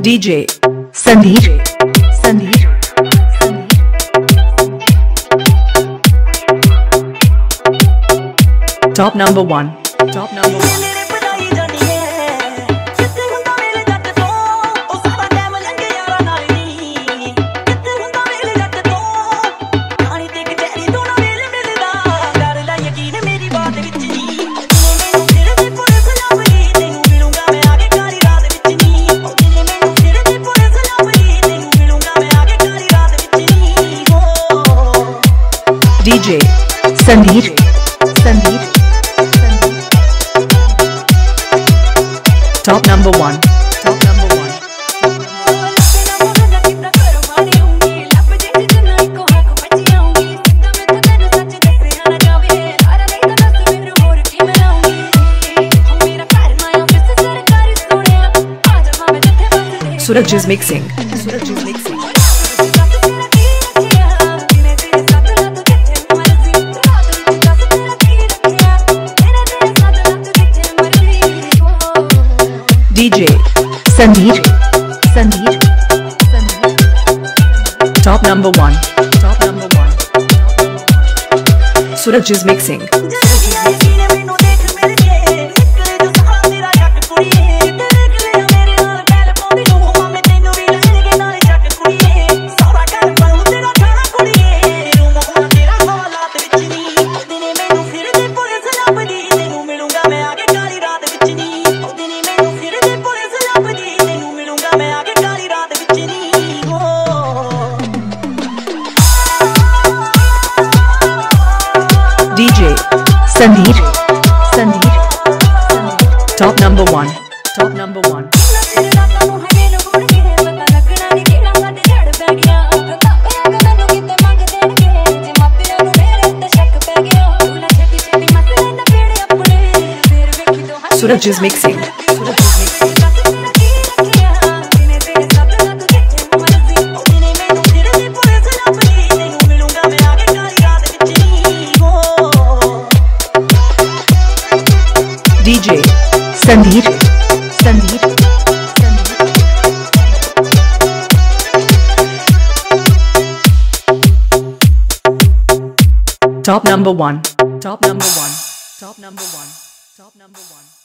DJ Sandeep. Top number one. Top number one. DJ Sandeep. Top number one. Top number one. Suraj is mixing. Suraj is mixing. DJ Sandeep. Top number one. Top number one. Suraj is mixing. DJ Sandeep. Top number one. Top number one. Suraj is mixing. DJ Sandeep. Top number one. Top number one. Top number one. Top number one.